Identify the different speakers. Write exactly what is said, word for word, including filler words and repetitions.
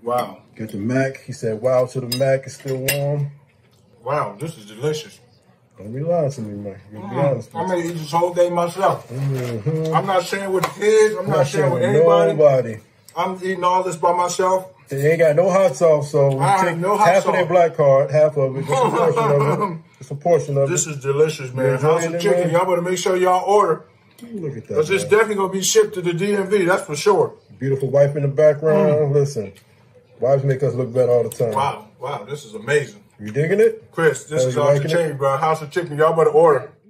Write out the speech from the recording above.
Speaker 1: Wow.
Speaker 2: Get the mac. He said, wow to the mac. It's still warm.
Speaker 1: Wow, this is delicious.
Speaker 2: Don't be lying to me, man. You
Speaker 1: Mm.
Speaker 2: be honest.
Speaker 1: I may eat this whole thing myself.
Speaker 2: Mm-hmm.
Speaker 1: I'm not sharing with the kids. I'm,
Speaker 2: I'm
Speaker 1: not,
Speaker 2: not
Speaker 1: sharing with
Speaker 2: with
Speaker 1: anybody.
Speaker 2: nobody.
Speaker 1: I'm eating all this by myself.
Speaker 2: They ain't got no hot sauce, so we
Speaker 1: I
Speaker 2: take
Speaker 1: no hot
Speaker 2: half
Speaker 1: sauce.
Speaker 2: of their black card, half of it, just a portion of it. Just a portion of
Speaker 1: This
Speaker 2: it.
Speaker 1: is delicious, man. House of
Speaker 2: it,
Speaker 1: chicken.
Speaker 2: man?
Speaker 1: Y'all better make sure y'all order.
Speaker 2: Look at that.
Speaker 1: Because it's
Speaker 2: man.
Speaker 1: definitely going to be shipped to the D M V. That's for sure.
Speaker 2: Beautiful wife in the background. Mm. Listen, wives make us look better all the time.
Speaker 1: Wow. Wow. This is amazing.
Speaker 2: You digging it?
Speaker 1: Chris, this
Speaker 2: How
Speaker 1: is
Speaker 2: you
Speaker 1: off the
Speaker 2: liking
Speaker 1: chain, bro. House of chicken. Y'all better order.